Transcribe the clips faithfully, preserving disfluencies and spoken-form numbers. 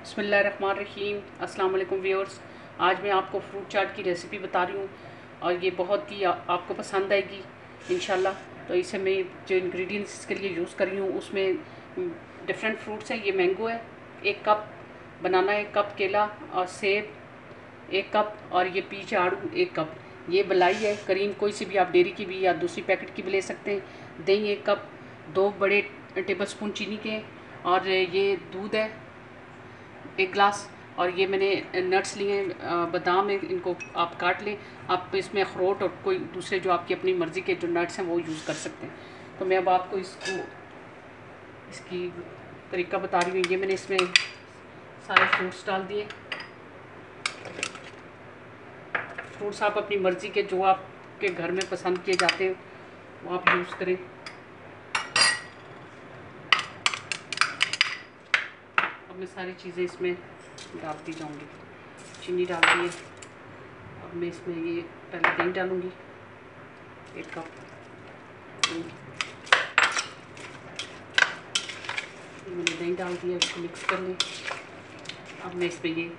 बिस्मिल्लाहिर्रहमानिर्रहीम। अस्सलाम वालेकुम व्यूअर्स। आज मैं आपको फ्रूट चाट की रेसिपी बता रही हूँ और ये बहुत ही आ, आपको पसंद आएगी इंशाल्लाह। तो इसे मैं जो इंग्रेडिएंट्स इसके लिए यूज़ कर रही हूँ उसमें डिफरेंट फ्रूट्स हैं। ये मैंगो है एक कप, बनाना एक कप, केला और सेब एक कप, और ये पीच आड़ू एक कप। ये मलाई है, करीम कोई सी भी आप डेयरी की भी या दूसरी पैकेट की भी ले सकते हैं। दही एक कप, दो बड़े टेबल स्पून चीनी के, और ये दूध है एक ग्लास। और ये मैंने नट्स लिए हैं, बादाम है, इनको आप काट लें। आप इसमें अखरोट और कोई दूसरे जो आपकी अपनी मर्ज़ी के जो नट्स हैं वो यूज़ कर सकते हैं। तो मैं अब आपको इसको इसकी तरीका बता रही हूँ। ये मैंने इसमें सारे फ्रूट्स डाल दिए। फ्रूट्स आप अपनी मर्ज़ी के जो आपके घर में पसंद किए जाते हैं वो आप यूज़ करें। अब मैं सारी चीज़ें इसमें डालती जाऊंगी। चीनी डाल दी है। अब मैं इसमें ये पहले दही डालूंगी एक कप। मैंने दही डाल दिया, इसको मिक्स कर लें। अब मैं इसमें ये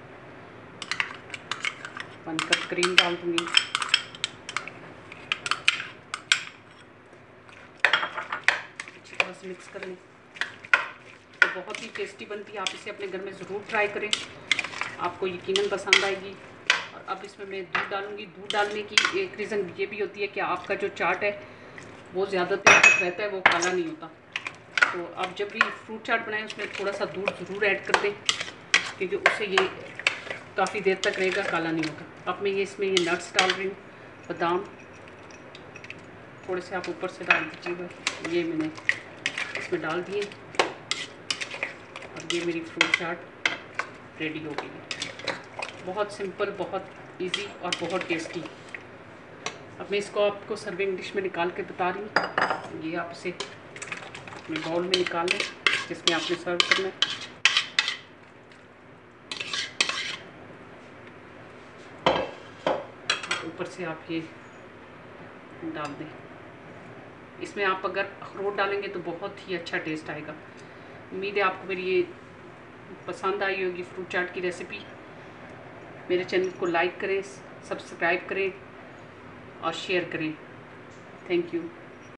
वन कप क्रीम डाल दूंगी। अच्छी तरह से मिक्स कर लें। तो बहुत ही टेस्टी बनती है, आप इसे अपने घर में ज़रूर ट्राई करें, आपको यकीनन पसंद आएगी। और अब इसमें मैं दूध डालूंगी। दूध डालने की एक रीज़न ये भी होती है कि आपका जो चाट है वो ज़्यादा देर तक रहता है, वो काला नहीं होता। तो आप जब भी फ्रूट चाट बनाएं उसमें थोड़ा सा दूध ज़रूर ऐड कर दें, क्योंकि उससे ये काफ़ी देर तक रहेगा, काला नहीं होगा। अब मैं ये इसमें ये नट्स डाल रही हूँ, बादाम थोड़े से आप ऊपर से डाल दीजिएगा। ये मैंने इसमें डाल दिए और ये मेरी फ्रूट चाट रेडी हो गई है। बहुत सिंपल, बहुत इजी और बहुत टेस्टी। अब मैं इसको आपको सर्विंग डिश में निकाल के बता रही हूँ। ये आप इसे अपने बाउल में निकाल लें जिसमें आपने सर्व करना है। ऊपर से आप ये डाल दें। इसमें आप अगर अखरोट डालेंगे तो बहुत ही अच्छा टेस्ट आएगा। उम्मीद है आपको मेरी ये पसंद आई होगी फ्रूट चाट की रेसिपी। मेरे चैनल को लाइक करें, सब्सक्राइब करें और शेयर करें। Thank you.